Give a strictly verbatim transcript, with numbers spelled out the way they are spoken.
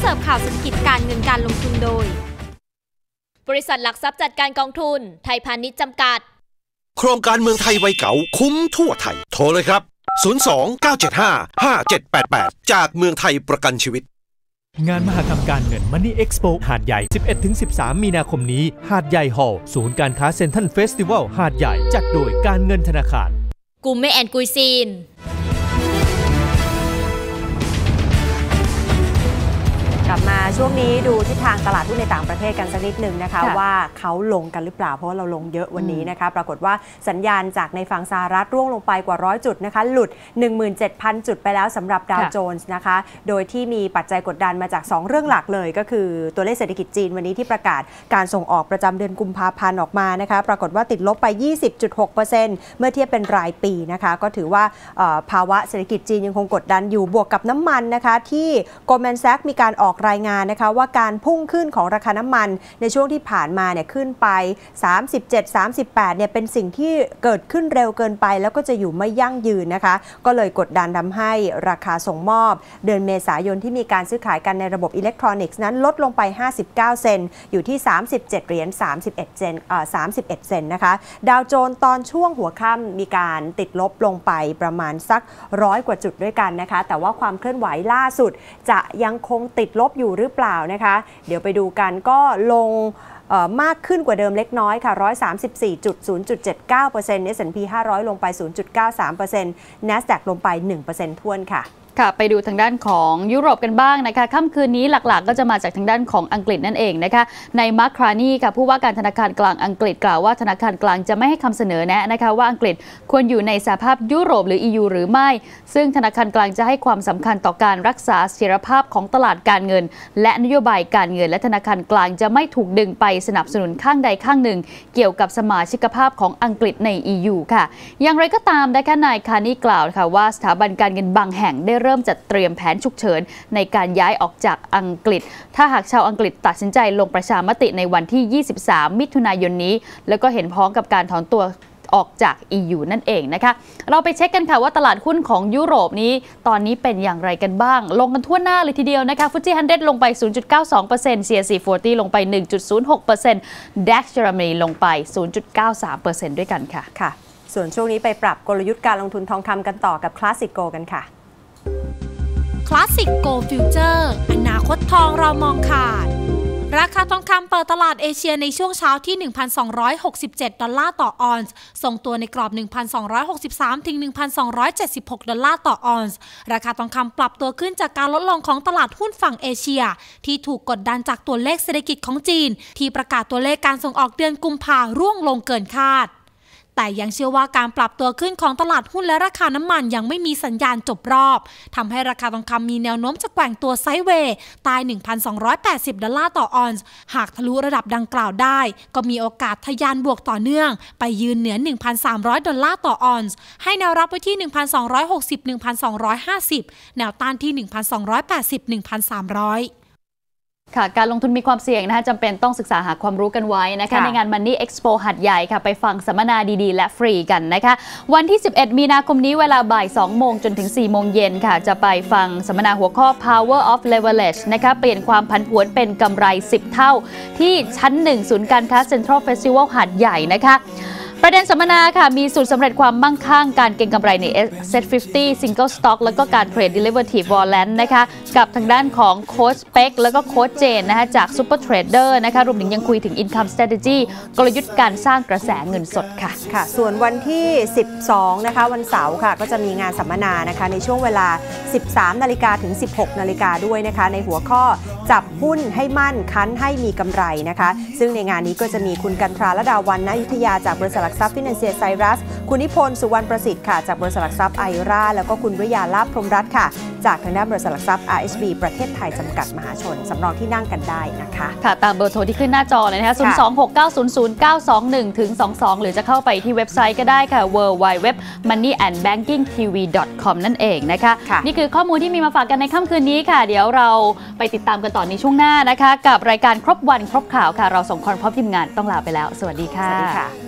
สิร์ฟข่าวเศรษฐกิจการเงินการลงทุนโดยบริษัทหลักทรัพย์จัดการกองทุนไทยพาณิชย์จำกัดโครงการเมืองไทยวัยเก่าคุ้มทั่วไทยโทรเลยครับศูนย์ สอง เก้า เจ็ด ห้า ห้า เจ็ด แปด แปดจากเมืองไทยประกันชีวิตงานมหกรรมการเงิน Money Expo หาดใหญ่ สิบเอ็ดถึงสิบสาม มีนาคมนี้หาดใหญ่ฮอลล์ศูนย์การค้าเซ็นทรัลเฟสติวัลหาดใหญ่จัดโดยการเงินธนาคารกูเม่แอนกุยซีนกลับมาช่วงนี้ดูทิศทางตลาดหุ้นในต่างประเทศกันสักนิดหนึ่งนะคะว่าเขาลงกันหรือเปล่าเพราะว่าเราลงเยอะวันนี้นะคะปรากฏว่าสัญญาณจากในฝั่งสหรัฐร่วงลงไปกว่าร้อยจุดนะคะหลุด หนึ่งหมื่นเจ็ดพัน จุดไปแล้วสำหรับดาวโจนส์นะคะโดยที่มีปัจจัยกดดันมาจากสองเรื่องหลักเลยก็คือตัวเลขเศรษฐกิจจีนวันนี้ที่ประกาศการส่งออกประจำเดือนกุมภาพันธ์ออกมานะคะปรากฏว่าติดลบไป ยี่สิบจุดหกเปอร์เซ็นต์ เมื่อเทียบเป็นรายปีนะคะก็ถือว่าภาวะเศรษฐกิจจีนยังคงกดดันอยู่บวกกับน้ำมันนะคะที่ Goldman Sachs มีการออกรายงานนะคะว่าการพุ่งขึ้นของราคาน้ำมันในช่วงที่ผ่านมาเนี่ยขึ้นไปสามสิบเจ็ด สามสิบแปดเนี่ยเป็นสิ่งที่เกิดขึ้นเร็วเกินไปแล้วก็จะอยู่ไม่ยั่งยืนนะคะก็เลยกดดันทำให้ราคาส่งมอบเดือนเมษายนที่มีการซื้อขายกันในระบบอิเล็กทรอนิกส์นั้นลดลงไปห้าสิบเก้าเซนต์อยู่ที่สามสิบเจ็ดเหรียญสามสิบเอ็ดเซนต์เอ่อสามสิบเอ็ดเซนต์นะคะดาวโจนส์ตอนช่วงหัวค่ำมีการติดลบลงไปประมาณสักร้อยกว่าจุดด้วยกันนะคะแต่ว่าความเคลื่อนไหวล่าสุดจะยังคงติดลบอยู่หรือเปล่านะคะเดี๋ยวไปดูกันก็ลงมากขึ้นกว่าเดิมเล็กน้อยค่ะ หนึ่งร้อยสามสิบสี่จุดศูนย์จุดเจ็ดเก้าเปอร์เซ็นต์ เอส แอนด์ พี ห้าร้อยลงไป ศูนย์จุดเก้าสามเปอร์เซ็นต์ NASDAQ ลงไป หนึ่งเปอร์เซ็นต์ ถ้วนค่ะค่ะไปดูทางด้านของยุโรปกันบ้างนะคะค่ำคืนนี้หลักๆก็จะมาจากทางด้านของอังกฤษนั่นเองนะคะในมาร์คครานีค่ะผู้ว่าการธนาคารกลางอังกฤษกล่าวว่าธนาคารกลางจะไม่ให้คำเสนอแนะนะคะว่าอังกฤษควรอยู่ในสหภาพยุโรปหรือ อี ยู หรือไม่ซึ่งธนาคารกลางจะให้ความสำคัญต่อการรักษาเสถียรภาพของตลาดการเงินและนโยบายการเงินและธนาคารกลางจะไม่ถูกดึงไปสนับสนุนข้างใดข้างหนึ่งเกี่ยวกับสมาชิกภาพของอังกฤษใน อี ยู ค่ะอย่างไรก็ตามนะคะนายคาร์นีกล่าวค่ะว่าสถาบันการเงินบางแห่งได้เริ่มจัดเตรียมแผนฉุกเฉินในการย้ายออกจากอังกฤษถ้าหากชาวอังกฤษตัดสินใจลงประชามติในวันที่ยี่สิบสามมิถุนายนนี้แล้วก็เห็นพ้องกับการถอนตัวออกจาก อี ยู นั่นเองนะคะเราไปเช็คกันค่ะว่าตลาดหุ้นของยุโรปนี้ตอนนี้เป็นอย่างไรกันบ้างลงกันทั่วหน้าเลยทีเดียวนะคะฟุตซี่ หนึ่งร้อย ลงไป ศูนย์จุดเก้าสองเปอร์เซ็นต์ ซี เอส ซี สี่สิบ ลงไป หนึ่งจุดศูนย์หกเปอร์เซ็นต์ ดัค เยอรมนีลงไป ศูนย์จุดเก้าสามเปอร์เซ็นต์ ด้วยกันค่ะค่ะส่วนช่วงนี้ไปปรับกลยุทธ์การลงทุนทองคำกันต่อกับ Classic Gold กันค่ะ Classic Gold Future อนาคตทองเรามองขาดราคาทองคำเปิดตลาดเอเชียในช่วงเช้าที่ หนึ่งพันสองร้อยหกสิบเจ็ด ดอลลาร์ต่อออนซ์ส่งตัวในกรอบ หนึ่งพันสองร้อยหกสิบสาม ถึง หนึ่งพันสองร้อยเจ็ดสิบหก ดอลลาร์ต่อออนซ์ราคาทองคำปรับตัวขึ้นจากการลดลงของตลาดหุ้นฝั่งเอเชียที่ถูกกดดันจากตัวเลขเศรษฐกิจของจีนที่ประกาศตัวเลขการส่งออกเดือนกุมภาพันธ์ร่วงลงเกินคาดแต่ยังเชื่อว่าการปรับตัวขึ้นของตลาดหุ้นและราคาน้ำมันยังไม่มีสัญญาณจบรอบทำให้ราคาทองคำมีแนวโน้มจะแกว่งตัวไซด์เวย์ใต้ หนึ่งพันสองร้อยแปดสิบ ดอลลาร์ต่อออนซ์หากทะลุระดับดังกล่าวได้ก็มีโอกาสทะยานบวกต่อเนื่องไปยืนเหนือ หนึ่งพันสามร้อย ดอลลาร์ต่อออนซ์ให้แนวรับไว้ที่ หนึ่งพันสองร้อยหกสิบ หนึ่งพันสองร้อยห้าสิบ แนวต้านที่ หนึ่งพันสองร้อยแปดสิบ หนึ่งพันสามร้อยค่ะการลงทุนมีความเสี่ยงนะคะจำเป็นต้องศึกษาหาความรู้กันไว้นะคะในงาน Money Expo หัดใหญ่ค่ะไปฟังสัมมนาดีๆและฟรีกันนะคะวันที่สิบเอ็ดมีนาคมนี้เวลาบ่ายสองโมงจนถึงสี่โมงเย็นค่ะจะไปฟังสัมมนาหัวข้อ Power of Leverage นะคะเปลี่ยนความผันผวนเป็นกำไรสิบเท่าที่ชั้นหนึ่งศูนย์การค้า Central Festival หัดใหญ่นะคะประเด็นสัมมนาค่ะมีสูตรสำเร็จความมั่งคั่งการเก็งกำไรใน เอส แอนด์ พี ห้าสิบ Single Stock แล้วก็การเทรด Derivative Warrant นะคะกับทางด้านของโค้ชเป็กแล้วก็โค้ชเจนนะคะจาก Super Trader นะคะรวมถึงยังคุยถึง Income Strategy กลยุทธ์การสร้างกระแสเงินสดค่ะค่ะส่วนวันที่สิบสองนะคะวันเสาร์ค่ะก็จะมีงานสัมมนานะคะในช่วงเวลา สิบสามนาฬิกา ถึง สิบหกนาฬิกาด้วยนะคะในหัวข้อจับหุ้นให้มั่นคั้นให้มีกำไรนะคะซึ่งในงานนี้ก็จะมีคุณกันทราละดาวันณอยุธยาจากบริษัทหลักทรัพย์ฟินแลนเซียไซรัสคุณนิพนธ์สุวรรณประสิทธิ์ค่ะจากบริษัทหลักทรัพย์ไอราแล้วก็คุณวิยาลาภพรหมรัตน์ค่ะจากทางด้านบริษัทหลักทรัพย์ อาร์ เอช บี ประเทศไทยจำกัดมหาชนสำรองที่นั่งกันได้นะคะค่ะตามเบอร์โทรที่ขึ้นหน้าจอเลยนะคะศูนย์ สอง หก เก้า ศูนย์ ศูนย์ เก้า สอง หนึ่ง ถึง สอง สองหรือจะเข้าไปที่เว็บไซต์ก็ได้ค่ะ ดับเบิลยู ดับเบิลยู ดับเบิลยู ดอท มันนี่ แอนด์ แบงกิ้ง ที วี ดอท คอม นั่นเองนะคะนี่คือข้อมูลที่มีมาฝากกันในค่ำคืนนี้ค่ะเดี๋ยวเราไปติดตามกันต่อในช่วงหน้านะคะกับรายการครบวันครบข่าวค่ะเราส่งคนพร้อมทีมงานต้องลาไปแล้วสวัสดีค่ะสวัสดีค่ะ